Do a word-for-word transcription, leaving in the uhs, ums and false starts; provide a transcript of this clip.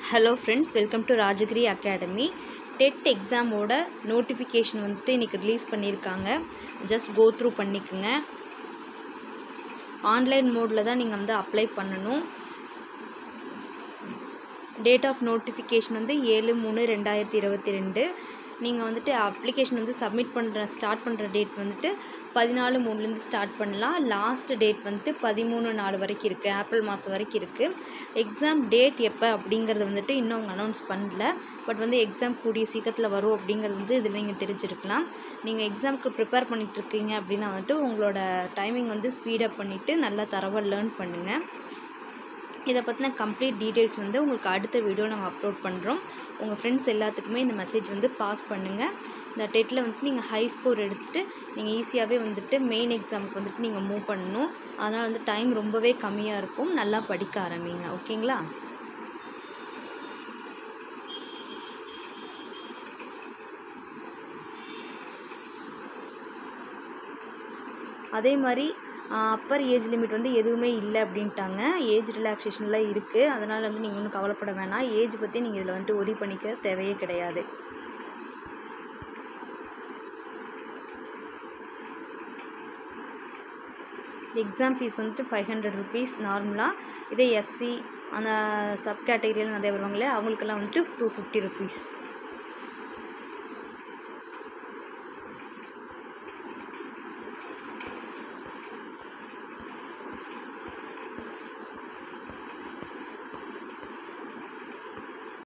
Hello friends, welcome to Rajagiri academy. TET எக்ஸாமோட notification வந்துட்டு இன்றைக்கி ரிலீஸ் பண்ணியிருக்காங்க. ஜஸ்ட் கோ த்ரூ பண்ணிக்கோங்க. ஆன்லைன் மோடில் தான் நீங்கள் வந்து அப்ளை பண்ணணும். டேட் ஆஃப் நோட்டிஃபிகேஷன் வந்து ஏழு மூணு ரெண்டாயிரத்தி இருபத்தி ரெண்டு. நீங்கள் வந்துட்டு அப்ளிகேஷன் வந்து சப்மிட் பண்ணுற ஸ்டார்ட் பண்ணுற டேட் வந்துட்டு பதினாலு மூணுலேருந்து ஸ்டார்ட் பண்ணலாம். லாஸ்ட் டேட் வந்துட்டு பதிமூணு நாலு வரைக்கும் இருக்குது, ஏப்ரல் மாதம் வரைக்கும் இருக்குது. எக்ஸாம் டேட் எப்போ அப்படிங்கிறது வந்துட்டு இன்னும் அவங்க அனௌன்ஸ் பண்ணல. பட் வந்து எக்ஸாம் கூடிய சீக்கிரத்தில் வரும் அப்படிங்கிறது வந்து இதில் நீங்கள் தெரிஞ்சிருக்கலாம். நீங்கள் எக்ஸாமுக்கு ப்ரிப்பேர் பண்ணிகிட்ருக்கீங்க அப்படின்னா வந்துட்டு உங்களோட டைமிங் வந்து ஸ்பீடப் பண்ணிவிட்டு நல்லா தரவாக லேர்ன் பண்ணுங்கள். இதை பற்றின கம்ப்ளீட் டீட்டெயில்ஸ் வந்து உங்களுக்கு அடுத்த வீடியோ நாங்கள் அப்லோட் பண்ணுறோம். உங்கள் ஃப்ரெண்ட்ஸ் எல்லாத்துக்குமே இந்த மெசேஜ் வந்து பாஸ் பண்ணுங்கள். இந்த டெட்டில் வந்துட்டு நீங்கள் ஹை ஸ்கோர் எடுத்துகிட்டு நீங்கள் ஈஸியாகவே வந்துட்டு மெயின் எக்ஸாமுக்கு வந்துட்டு நீங்கள் மூவ் பண்ணணும். அதனால் வந்து டைம் ரொம்பவே கம்மியாக இருக்கும். நல்லா படிக்க ஆரம்பிங்க. ஓகேங்களா? அதே மாதிரி அப்பர் ஏஜ் லிமிட் வந்து எதுவுமே இல்லை அப்படின்ட்டாங்க. ஏஜ் ரிலாக்ஸேஷனில் இருக்குது. அதனால் வந்து நீங்கள் ஒன்றும் கவலைப்பட வேணாம். ஏஜ் பற்றி நீங்கள் இதில் வந்துட்டு ஒரி பண்ணிக்க தேவையே கிடையாது. எக்ஸாம் ஃபீஸ் வந்துட்டு ஃபைவ் ஹண்ட்ரட் ருபீஸ் நார்மலாக. இதே எஸ்சி அந்த சப் கேட்டகரியில் நிறைய வருவாங்களே அவங்களுக்கெல்லாம் வந்துட்டு டூ ஃபிஃப்டி ருபீஸ்.